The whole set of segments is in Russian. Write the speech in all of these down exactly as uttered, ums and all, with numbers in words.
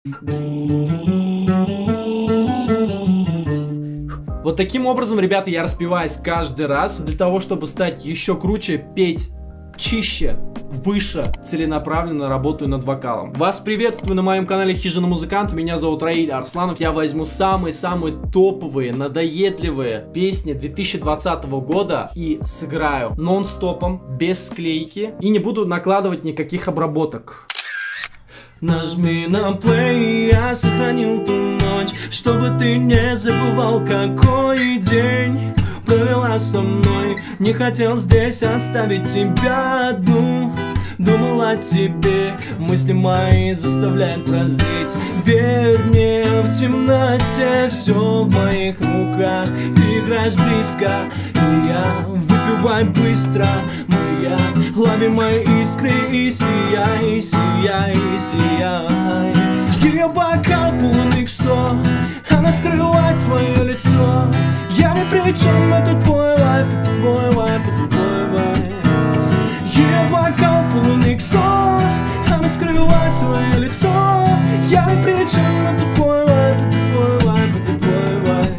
Вот таким образом, ребята, я распеваюсь каждый раз для того, чтобы стать еще круче, петь чище, выше, целенаправленно работаю над вокалом. Вас приветствую на моем канале Хижина Музыканта, меня зовут Раиль Арсланов. Я возьму самые-самые топовые, надоедливые песни две тысячи двадцатого года и сыграю нон-стопом, без склейки, и не буду накладывать никаких обработок. Нажми на плей, я сохранил ту ночь, чтобы ты не забывал, какой день провела со мной. Не хотел здесь оставить тебя одну, думал о тебе, мысли мои заставляют прозреть. Верь мне, в темноте все в моих руках. Ты играешь близко, и я выпивай быстро. Моя, лови мои искры и сияй, сияй, сияй. Ее бокал полный иксо, она скрывает свое лицо. Я ни при чем, это твой лайф, это твой лайф, это твой лайф. Ее бокал полный иксо, она скрывает свое лицо. Я ни при чем, это твой лайф, это твой лайф, это твой лайф.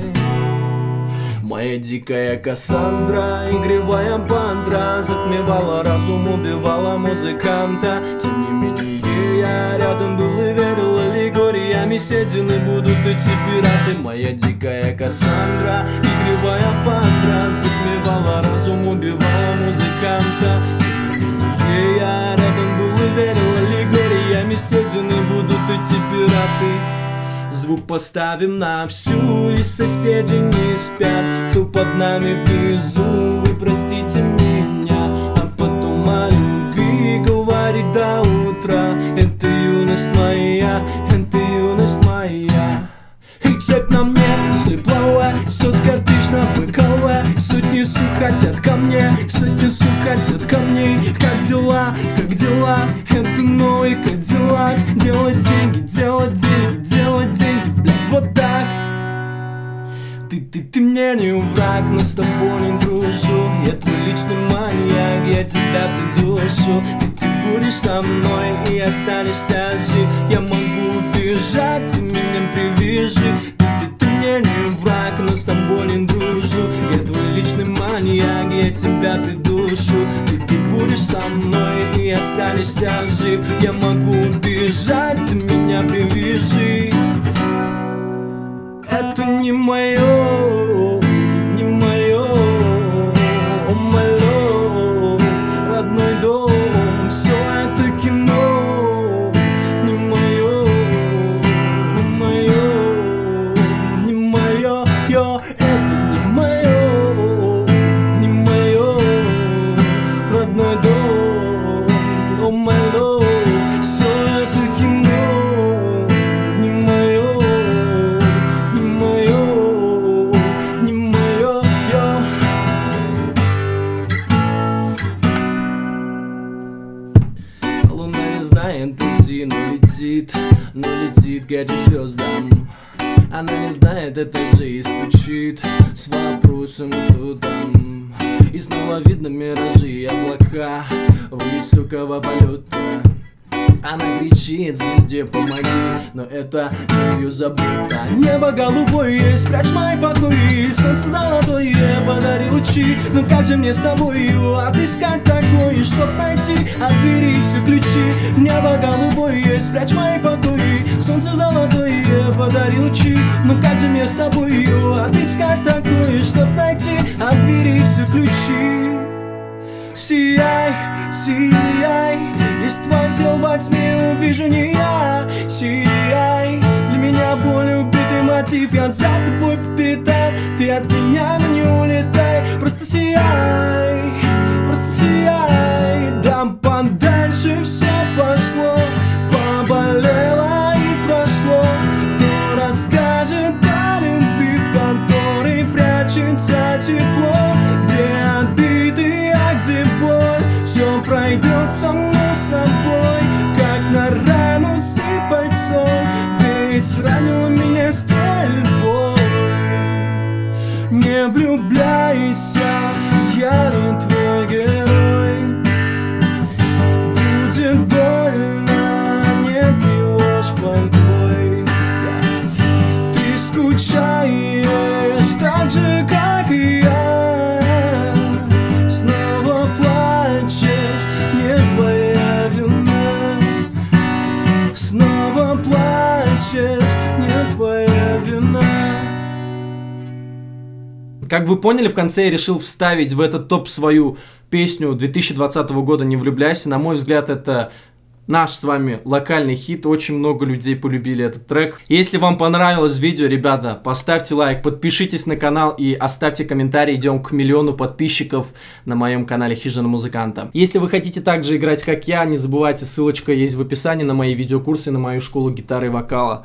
Моя дикая Кассандра, игривая бандра, затмевала разум, убивала музыканта. Тем не менее я рядом был и верил, аллегориями седины будут эти пираты. Моя дикая Кассандра, игривая бандра, затмевала разум, убивала музыканта. Тем не менее я рядом был и верил, аллегориями седины будут эти пираты. Звук поставим на всю, и соседи не спят. Кто под нами внизу, вы простите меня, а потом о любви говорить до утра. Это юность моя, это юность моя. И цепь на мне, слепловая, сотка тысяч на БКВ. Сотни сук хотят ко мне, сотни сук хотят ко мне. Как дела, как дела, это новый Кадиллак. Делать деньги, делать деньги, делать деньги, блядь, вот так. Ты, ты, ты мне не враг, но с тобой не дружу. Я твой личный маньяк, я тебя придушу. Ты, ты будешь со мной и останешься жив. Я могу убежать, ты меня привяжи. Ты, ты, ты мне не враг, но с тобой не дружу. Я твой личный маньяк, я тебя придушу. Ты, ты будешь со мной и останешься жив. Я могу убежать, ты меня привяжи. Это не мое, не мое, о мое, родной дом. Все это кино, не мое, не мое, не мое, йо. Это не мое, не мое, родной дом, о мое. Все это кино, не мое. Пути, но летит, но летит к этим звездам. Она не знает, это же и стучит с вопросом, кто там. И снова видно миражи и облака высокого полета. Она кричит звезде помоги, но это ее забыто. Небо голубое, спрячь мои покои. Солнце золотое, подари лучи. Но как же мне с тобою отыскать такое, чтоб найти от двери все ключи? Небо голубое, спрячь мои покои. Солнце золотое, подари лучи. Но как же мне с тобою отыскать такое, чтоб найти от двери все ключи? Сияй, сияй, из твоего тела во тьме увижу не я. Сияй, для меня боль, убитый мотив. Я за тобой по пятам, ты от меня, но не улетай. Просто сияй, просто сияй. Дам подальше, все пошло, поболело и прошло. Кто расскажет о любви, в которой прячется тепло? Где обиды, а где боль? Все пройдет само собой, как на рану сыпать соль. Ведь ранила меня стрельбой. Не влюбляйся, я не твой герой. Будет больно, не пьешь, твой. скучаешь так же, как и я. Снова плачешь, не твоя вина. Снова плачешь, не твоя вина. Как вы поняли, в конце я решил вставить в этот топ свою песню две тысячи двадцатого года «Не влюбляйся». На мой взгляд, это наш с вами локальный хит. Очень много людей полюбили этот трек. Если вам понравилось видео, ребята, поставьте лайк, подпишитесь на канал и оставьте комментарий. Идем к миллиону подписчиков на моем канале Хижина Музыканта. Если вы хотите также играть, как я, не забывайте, ссылочка есть в описании на мои видеокурсы, на мою школу гитары и вокала.